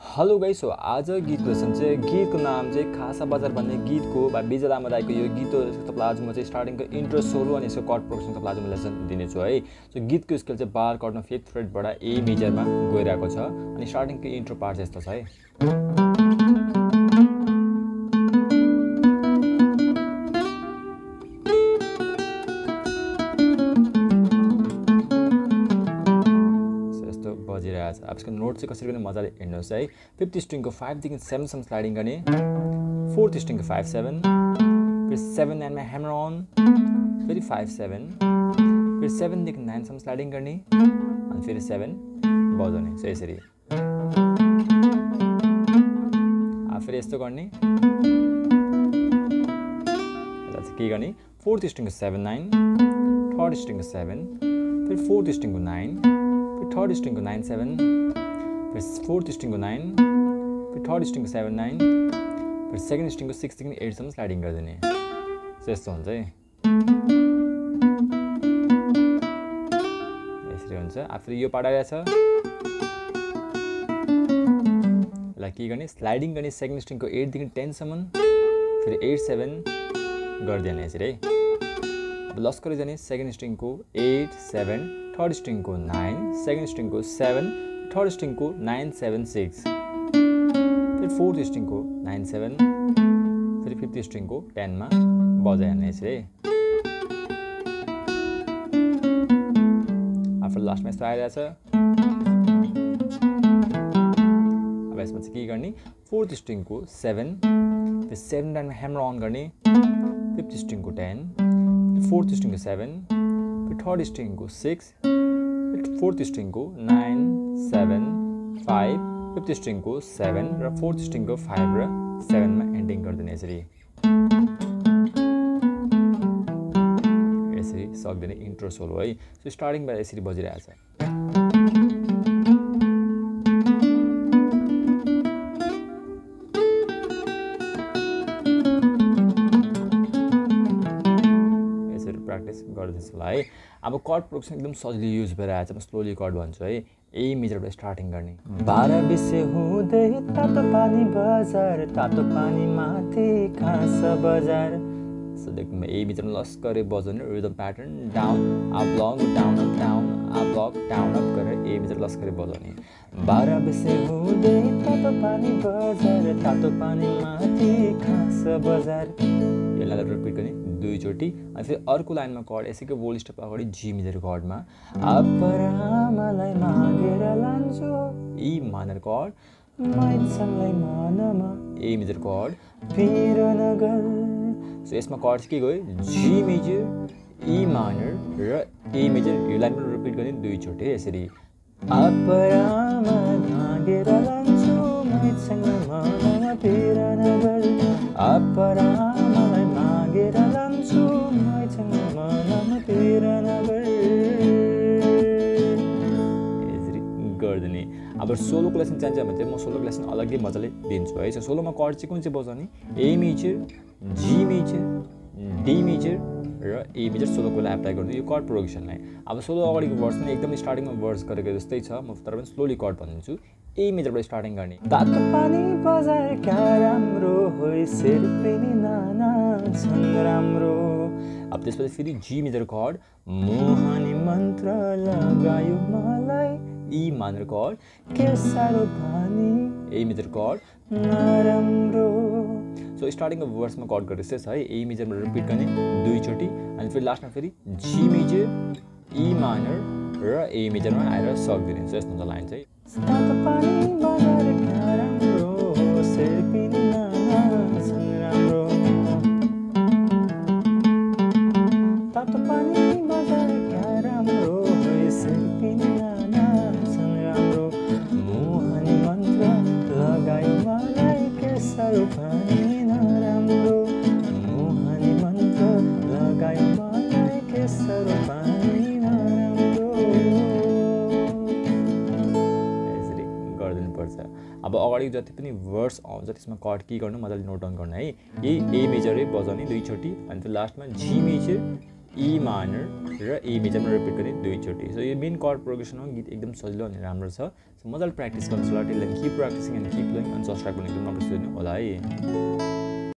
Hello guys, so आज गीतको lesson चाहिँ गीतको नाम चाहिँ खासा बजार भन्ने गीतको विजय लामा दाइको यो गीत तपाईँलाई आज म चाहिँ स्टार्टिङको इन्ट्रो सोलो अनि यसको कर्ड प्रोग्रेसन तपाईँलाई आज म लेसन दिनेछु है। सो गीतको स्केल चाहिँ बार कर्डमा 5th फ्रेटबाट ए मेजरमा गइरहेको छ अनि स्टार्टिङको इन्ट्रो पार्ट चाहिँ यस्तो छ है। अब इसको नोट चाहिँ कसरी गर्ने मजाले हेर्नुहोस् है। 5th स्ट्रिङको 5 देखि 7 सम्म स्लाइडिङ गर्ने, 4th स्ट्रिङको 5 7, फिर 7 9 मा ह्यामर अन, फेरि 5 7, फिर 7 देखि 9 सम्म स्लाइडिङ गर्ने अनि फेरि 7 बजाउने। सो यसरी फेरि यस्तो गर्ने, यसलाई चाहिँ के गर्ने, 4th स्ट्रिङको 7 9, 3rd स्ट्रिङको 7, फिर 4th स्ट्रिङको 9, 3rd स्ट्रिङको 9 7, फिर 4th स्ट्रिङको 9, फिर 3rd स्ट्रिङको 7 9, फिर 2nd स्ट्रिङको 6 देखि 8 सम्म स्लाइडिङ गरिदिने। यस्तो हुन्छ है, यसरी हुन्छ। फेरि यो पार्ट आइरहेछ, यसलाई के गर्ने, स्लाइडिङ गर्ने 2nd स्ट्रिङको 8 देखि 10 सम्म, फेरि 8 7 गरिदिने यसरी है। अब लस्करी जाने 2nd स्ट्रिङको 8 7, 3rd स्ट्रिङको 9, 2nd स्ट्रिङको 7, 3rd स्ट्रिङको 9 7 6, फिर 4th स्ट्रिङको 9 7, फिर 5th स्ट्रिङको 10 मा बजाइहाल्ने यसरी। आफ्टर लास्टमा यस्तो आइरहेछ। अब यसमा चाहिँ के गर्ने, 4th स्ट्रिङको 7, फिर 7 9 मा ह्यामर अन गर्ने, 5th स्ट्रिङको 10, 4th स्ट्रिङको 7, फिर 3rd स्ट्रिङको 6, 4th स्ट्रिङको 9 7 5, 5th स्ट्रिङको 7 र 4th स्ट्रिङको 5 र 7 मा एन्डिङ गरिदिने यसरी। यसरी सक्दिने इन्ट्रो सोलो है। सो स्टार्टिङबाट यसरी बजिरहेछ। गर्दैछु होला है। अब कर्ड प्रोग्रेसन एकदम सजिलो युज भएर आएछ। म स्लोली कर्ड भन्छु है। ए मेजरबाट स्टार्टिङ गर्ने, 12 बिसे हुँदै तातो पानी बजार, तातो पानी माथि खासा बजार। सो देख्नु ए मेजरमा लस्करै बजाउने rhythm pattern, down up long down up down up long down up गरेर ए मेजर लस्करै बजाउने। 12 बिसे हुँदै तातो पानी बजार, तातो पानी माथि खासा बजार। यसलाई रिपिट गर्ने दुईचोटि अनि फेरि अर्को लाइनमा कर्ड यसैको बोल स्टेप अगाडि जी मेजर कर्डमा अपरामालाई मागेर लान्छु, ई माइनर कर्ड, मान्छेलाई मनमा ए मेजर कर्ड, पिरनगर। सो यसमा कर्ड के गयो, जी मेजर, ई माइनर र ए मेजर। यो लाइन पनि रिपिट गर्ने दुईचोटि यसरी। अपरामालाई मागेर लान्छु, मान्छेलाई मनमा पिरनगर। अपरामालाई मागेर लान्छु, मान्छेलाई मनमा पिरनगर। यसरी गरिदिने। अब सोलोको लेसन चाहिन्छ भने चाहिँ म सोलोको लेसन अलग्गै मजाले दिन्छु है। सो सोलोमा कर्ड चाहिँ कुन चाहिँ बजाउने, A major, G major, D major र ए मेजर सोलोको लागि एप्लाई गर्नु यो कर्ड प्रोग्रेसनलाई। अब सोलो अगाडिको वर्स पनि एकदमै स्टार्टिङमा वर्स गरेको जस्तै छ, म तर पनि स्लोली कर्ड भनिदिन्छु। ए मेजरबाट स्टार्टिङ गर्ने, तातो पानी बजार क्या राम्रो होइ, सिर पनि नाना छन् राम्रो। अब त्यसपछि फेरि जी मेजर कर्ड, मोहनी मन्त्र लगायो मलाई, ई माइनर कर्ड, के साह्रो पानी, ए मेजर कर्ड नराम्रो। सो स्टार्टिङको वर्समा कर्ड गरेर छ है। ए मेजरमा रिपिट गर्ने दुईचोटि अनि फेरि लास्टमा फेरि जी मेजर, ई माइनर र ए मेजरमा आएर सक्दिने। सो यस्तो हुन्छ लाइन चाहिँ। तातो पानी बजार क्या राम्रो, सिर पनि नाना छन् राम्रो। तातो पानी बजार क्या राम्रो, सिर पनि नाना छन् राम्रो। मोहनी मन्त्र लगायो मलाई, के साह्रो पानी नराम्रो। मोहनी मन्त्र लगायो मलाई, के साह्रो पानी नराम्रो। यसरी गरिदिनुपर्छ। अब अगाडि जति पनि वर्ड्स आउँछ त्यसमा कर्ड के गर्नु मजाले नोट डाउन गर्नु है। ए मेजरै बजाउने दुईचोटि अनि फेरि लास्टमा जी मेजर, ई माइनर र ए मेजरमा रिपिट गर्ने दुईचोटि। सो यो मेन कर्ड प्रोग्रेसन हो, गीत एकदम सजिलो अनि राम्रो छ। सो मजाले प्र्याक्टिस गर्नुहोस् ल, till then keep practising and keep playing, अनि सब्सक्राइब गर्नु एकदम नबिर्सिनु होला है।